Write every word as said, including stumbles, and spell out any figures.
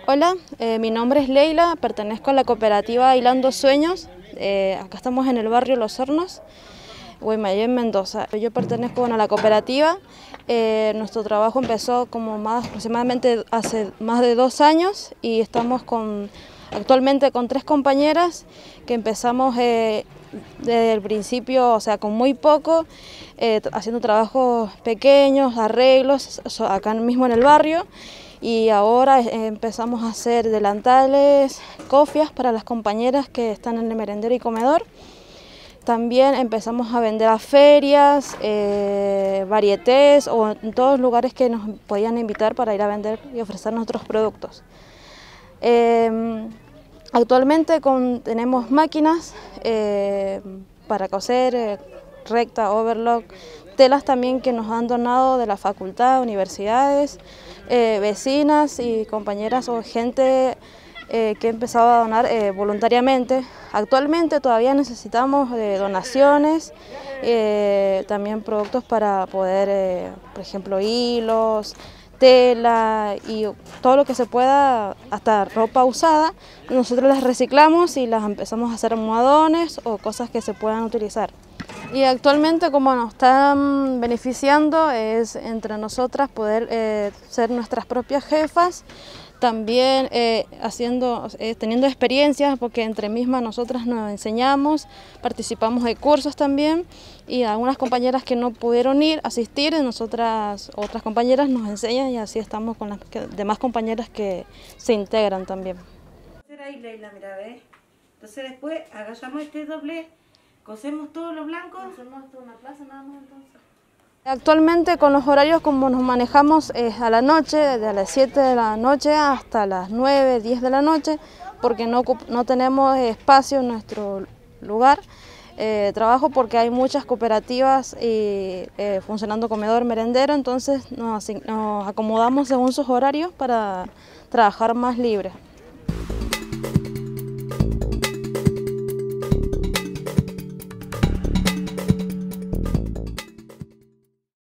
Hola, eh, mi nombre es Leila, pertenezco a la cooperativa Hilando Sueños. Eh, acá estamos en el barrio Los Hornos, Guaymallén, Mendoza. Yo pertenezco bueno, a la cooperativa. Eh, nuestro trabajo empezó como más aproximadamente hace más de dos años y estamos con, actualmente con tres compañeras que empezamos eh, desde el principio, o sea, con muy poco, eh, haciendo trabajos pequeños, arreglos, acá mismo en el barrio. Y ahora empezamos a hacer delantales, cofias para las compañeras que están en el merendero y comedor. También empezamos a vender a ferias, eh, varietés o en todos los lugares que nos podían invitar para ir a vender y ofrecer nuestros productos. Eh, actualmente con, tenemos máquinas eh, para coser, eh, recta, overlock, telas también que nos han donado de la facultad, universidades, eh, vecinas y compañeras o gente eh, que ha empezado a donar eh, voluntariamente. Actualmente todavía necesitamos eh, donaciones, eh, también productos para poder, eh, por ejemplo, hilos, tela y todo lo que se pueda, hasta ropa usada, nosotros las reciclamos y las empezamos a hacer almohadones o cosas que se puedan utilizar. Y actualmente como nos están beneficiando es entre nosotras poder eh, ser nuestras propias jefas, también eh, haciendo, eh, teniendo experiencias porque entre mismas nosotras nos enseñamos, participamos de cursos también y algunas compañeras que no pudieron ir, asistir, nosotras, otras compañeras nos enseñan y así estamos con las demás compañeras que se integran también. Ahí, Leila, mira, ¿ves? Entonces después agachamos este doble. ¿Cosemos todo lo blanco? ¿Hacemos hasta una plaza nada más entonces? Actualmente con los horarios como nos manejamos es a la noche, desde las siete de la noche hasta las nueve, diez de la noche, porque no, no tenemos espacio en nuestro lugar de eh, trabajo porque hay muchas cooperativas y eh, funcionando comedor, merendero, entonces nos, nos acomodamos según sus horarios para trabajar más libre.